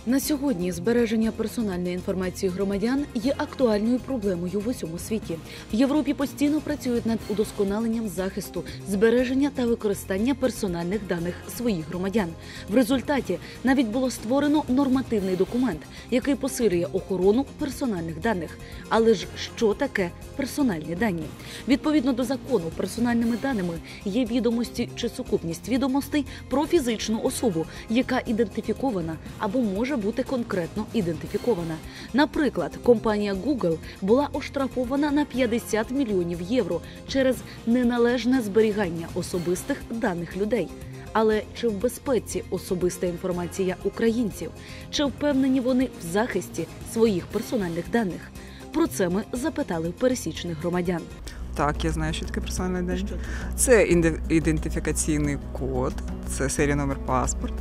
На сьогодні збереження персональної інформації громадян є актуальною проблемою в усьому світі. В Європі постійно працюють над удосконаленням захисту, збереження та використання персональних даних своїх громадян. В результаті навіть було створено нормативний документ, який посилює охорону персональних даних. Але ж що таке персональні дані? Відповідно до закону, персональними даними є відомості чи сукупність відомостей про фізичну особу, яка ідентифікована або може бути конкретно ідентифікована. Наприклад, компанія Google була оштрафована на 50 мільйонів євро через неналежне зберігання особистих даних людей. Але чи в безпеці особиста інформація українців? Чи впевнені вони в захисті своїх персональних даних? Про це ми запитали пересічних громадян. Так, я знаю, що таке персональний дані. Це ідентифікаційний код, це серія номер паспорту,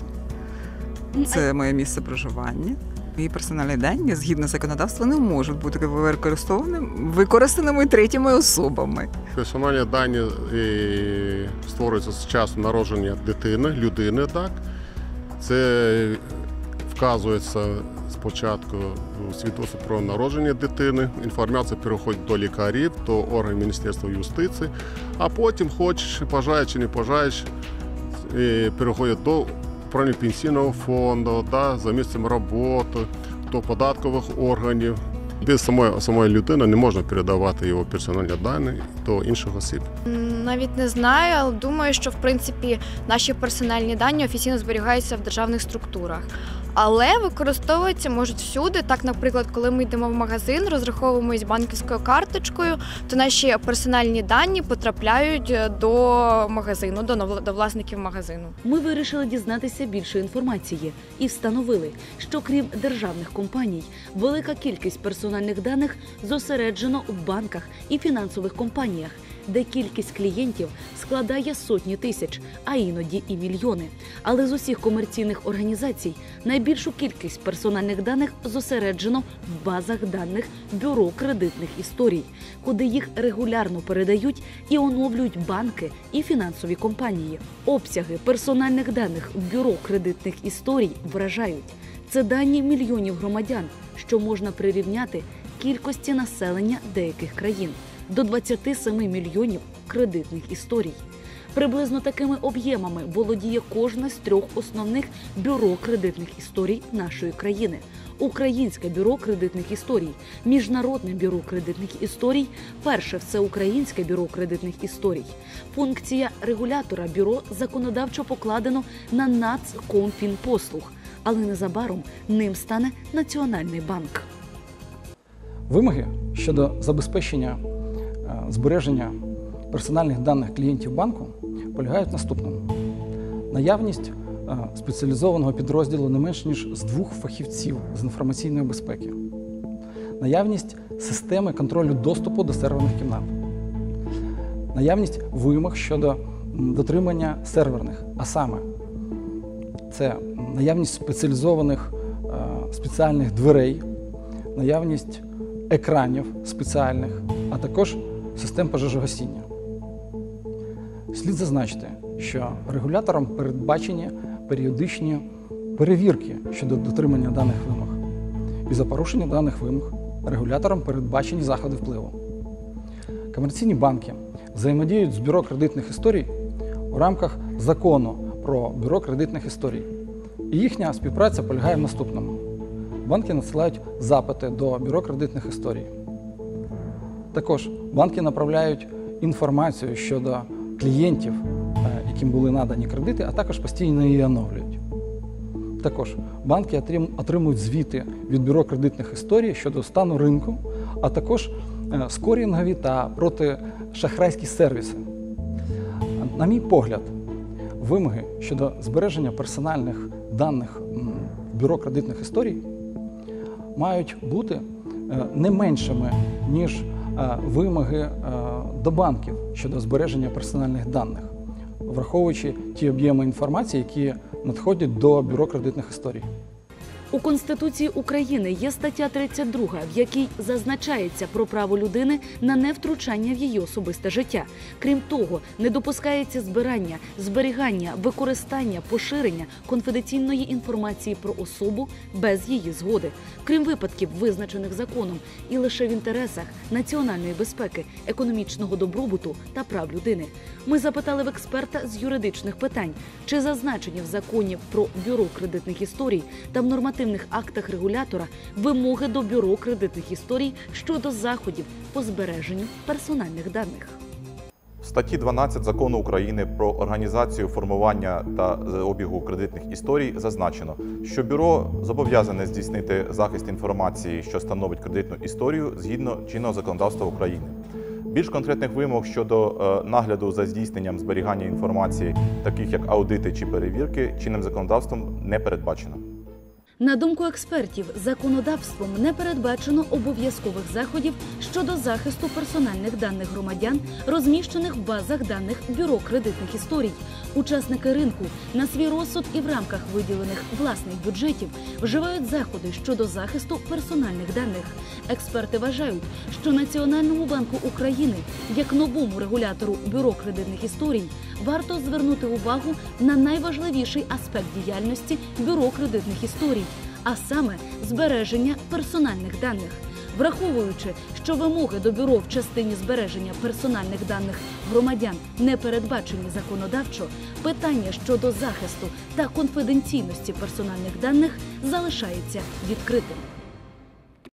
це моє місце проживання. Мої персональні дані, згідно законодавства, не можуть бути використаними третіми особами. Персональні дані створюються з часу народження дитини, людини, так. Це вказується спочатку у свідоцтві про народження дитини, інформація переходить до лікарів, до органів Міністерства юстиції, а потім, хочеш, бажаєш чи не бажаєш, переходить до управління пенсійного фонду, да, за місцем роботи, до податкових органів. Без самої людини не можна передавати його персональні дані до інших осіб. Навіть не знаю, але думаю, що в принципі наші персональні дані офіційно зберігаються в державних структурах. Але використовуються можуть всюди. Так, наприклад, коли ми йдемо в магазин, розраховуємось банківською карточкою, то наші персональні дані потрапляють до магазину, до власників магазину. Ми вирішили дізнатися більше інформації і встановили, що крім державних компаній, велика кількість персональних даних зосереджено в банках і фінансових компаніях, де кількість клієнтів складає сотні тисяч, а іноді і мільйони. Але з усіх комерційних організацій найбільшу кількість персональних даних зосереджено в базах даних Бюро кредитних історій, куди їх регулярно передають і оновлюють банки і фінансові компанії. Обсяги персональних даних в Бюро кредитних історій вражають. Це дані мільйонів громадян, що можна прирівняти кількості населення деяких країн до 27 мільйонів кредитних історій. Приблизно такими об'ємами володіє кожне з 3 основних бюро кредитних історій нашої країни. Українське бюро кредитних історій, Міжнародне бюро кредитних історій, Перше всеукраїнське бюро кредитних історій. Функція регулятора бюро законодавчо покладено на Нацкомфінпослуг, але незабаром ним стане Національний банк. Вимоги щодо забезпечення збереження персональних даних клієнтів банку полягають в наступному. Наявність спеціалізованого підрозділу не менш ніж з 2 фахівців з інформаційної безпеки. Наявність системи контролю доступу до серверних кімнат. Наявність вимог щодо дотримання серверних, а саме це наявність спеціальних дверей, наявність екранів спеціальних, а також систем пожежогасіння. Слід зазначити, що регулятором передбачені періодичні перевірки щодо дотримання даних вимог. І за порушення даних вимог регулятором передбачені заходи впливу. Комерційні банки взаємодіють з Бюро кредитних історій у рамках закону про Бюро кредитних історій. І їхня співпраця полягає в наступному. Банки надсилають запити до Бюро кредитних історій. Також банки направляють інформацію щодо клієнтів, яким були надані кредити, а також постійно її оновлюють. Також банки отримують звіти від Бюро кредитних історій щодо стану ринку, а також скорінгові та протишахрайські сервіси. На мій погляд, вимоги щодо збереження персональних даних Бюро кредитних історій мають бути не меншими, ніж вимоги до банків щодо збереження персональних даних, враховуючи ті об'єми інформації, які надходять до Бюро кредитних історій. У Конституції України є стаття 32, в якій зазначається про право людини на невтручання в її особисте життя. Крім того, не допускається збирання, зберігання, використання, поширення конфіденційної інформації про особу без її згоди, крім випадків, визначених законом, і лише в інтересах національної безпеки, економічного добробуту та прав людини. Ми запитали в експерта з юридичних питань, чи зазначені в законі про Бюро кредитних історій та в нормативних актах регулятора вимоги до Бюро кредитних історій щодо заходів по збереженню персональних даних. В статті 12 Закону України про організацію формування та обігу кредитних історій зазначено, що бюро зобов'язане здійснити захист інформації, що становить кредитну історію, згідно чинного законодавства України. Більш конкретних вимог щодо нагляду за здійсненням зберігання інформації, таких як аудити чи перевірки, чинним законодавством не передбачено. На думку експертів, законодавством не передбачено обов'язкових заходів щодо захисту персональних даних громадян, розміщених в базах даних Бюро кредитних історій. Учасники ринку на свій розсуд і в рамках виділених власних бюджетів вживають заходи щодо захисту персональних даних. Експерти вважають, що Національному банку України, як новому регулятору Бюро кредитних історій, варто звернути увагу на найважливіший аспект діяльності Бюро кредитних історій, а саме збереження персональних даних. Враховуючи, що вимоги до бюро в частині збереження персональних даних громадян не передбачені законодавчо, питання щодо захисту та конфіденційності персональних даних залишається відкритим.